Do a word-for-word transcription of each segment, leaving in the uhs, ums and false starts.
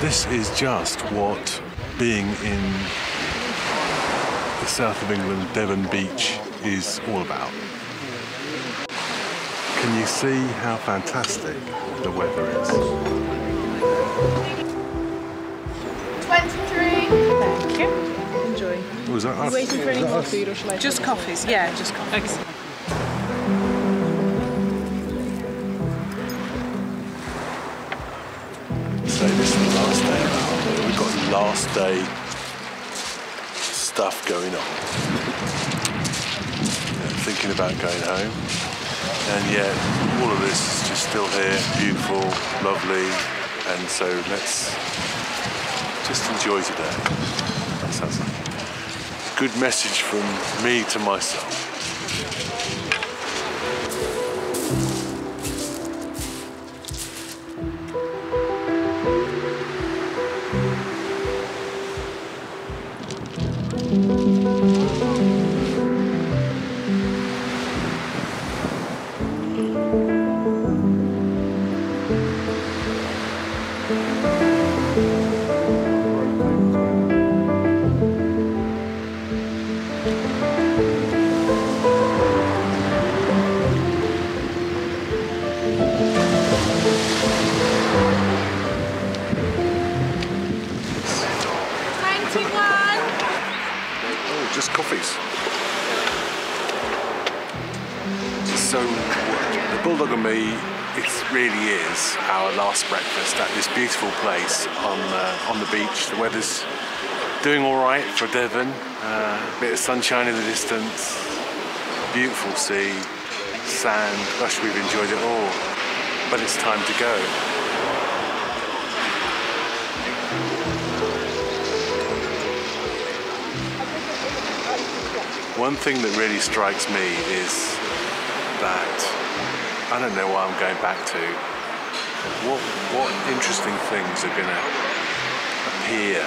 This is just what being in the south of England, Devon beach, is all about. Can you see how fantastic the weather is? twenty-three. Thank you. Enjoy. Was that us? Are you waiting for any more us? food or shall I? Just coffees, yeah, just coffees. Okay. So this is the last day of our holiday. We've got last day stuff going on. Yeah, thinking about going home. And yet all of this is just still here, beautiful, lovely. And so let's just enjoy today. That sounds like a good message from me to myself. Just coffees. So, the Bulldog and me, it really is our last breakfast at this beautiful place on uh, on the beach. The weather's doing all right for Devon. Uh, a bit of sunshine in the distance, beautiful sea, sand. Gosh, we've enjoyed it all. But it's time to go. One thing that really strikes me is that I don't know what I'm going back to. What what interesting things are going to appear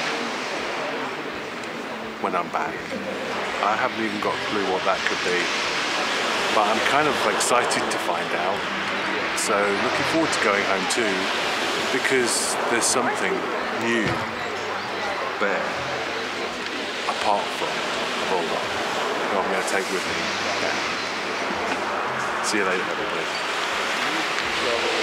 when I'm back? I haven't even got a clue what that could be, but I'm kind of excited to find out. So looking forward to going home too, because there's something new there apart from the Bulldog. I'm going to take with me. Yeah. See you later, everybody.